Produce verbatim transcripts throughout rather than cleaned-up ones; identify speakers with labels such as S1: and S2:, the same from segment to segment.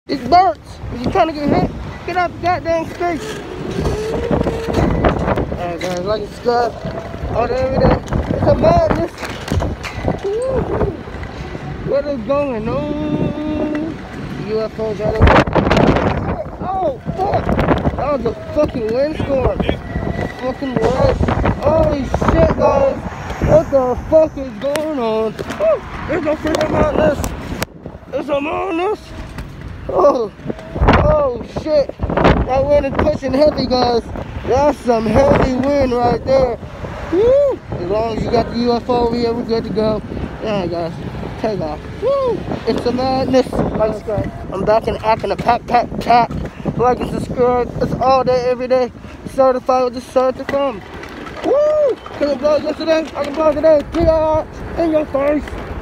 S1: It's birds. If you trying to get hit, get out the goddamn street. Alright guys, like and subscribe. All day, every day. It's a madness. Woo-hoo. What is going on? U F Os out of. Oh, fuck. That was a fucking windstorm. Fucking what? Holy shit, guys. What the fuck is going on? Woo. There's no freaking madness. There's a madness. Oh, oh shit. That wind is pushing heavy, guys. That's some heavy wind right there. Woo. As long as you got the U F O over here, we're good to go. Yeah, guys. Take off. Woo. It's a madness. Like and subscribe. I'm back in acting a pack, pack, pack. Like and subscribe. It's all day, every day. Certified with the certificate. Woo! Can I vlog yesterday? I can vlog today. Three hours in your face.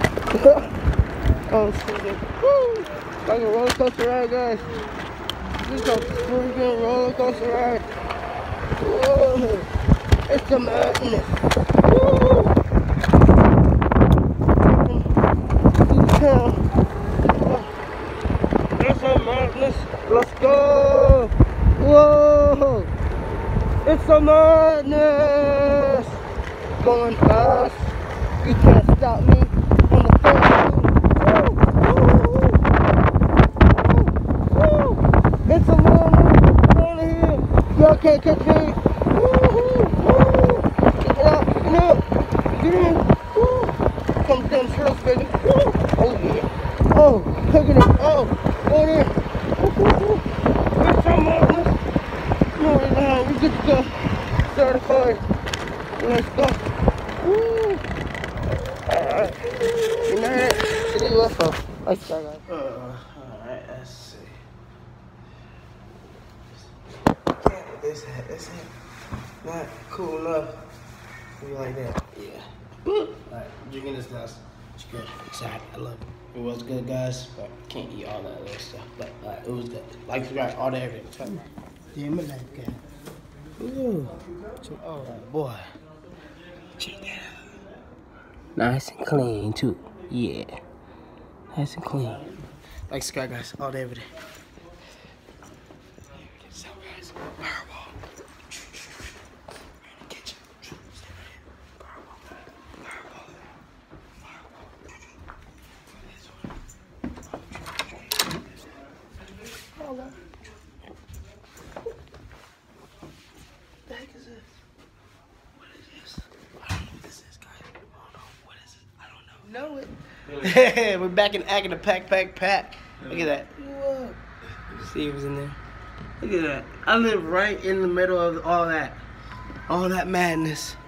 S1: Oh, shit. Woo! Like a roller coaster ride, guys. This is a freaking roller coaster ride. Whoa! It's a madness. Woo! It's a madness. Let's go! Whoa! It's a madness. Going fast. You can't stop me on the phone. It's a madness. On the hill. Y'all can't catch me. Woo-hoo. Woo. Get out. Get out. Get in. Woo. Come down straight, baby. Woo. Oh yeah. Oh, look at it. Oh, oh there. Woo-hoo. It's a madness. No, now we good to go. Certified. Let's go. Woo. Alright. Good night. To the U F O. Let's go, guys.
S2: Uh, alright, let's see. This hat, this hat. Not cool enough. Maybe like that. Yeah. Alright, drinking this glass. It's good. Excited. I love it. It was good, guys, but can't eat all that other stuff. But uh, it was good. Like, subscribe, all day, everything. Damn it, like that. Ooh. Oh, boy. Check that out. Nice and clean, too. Yeah. Nice and clean. Like, subscribe, guys, all day, every day. So, guys, fireball. Kitchen. Stay right here. Fireball. Fireball. Fireball. This one. Fireball. What the heck is this? What is this? I don't know what this is, guys. I don't know. What is it? I don't know. Know it. We're back in acting a pack, pack, pack. Look at that. Whoa. See what's in there. Look at that. I live right in the middle of all that. All that madness.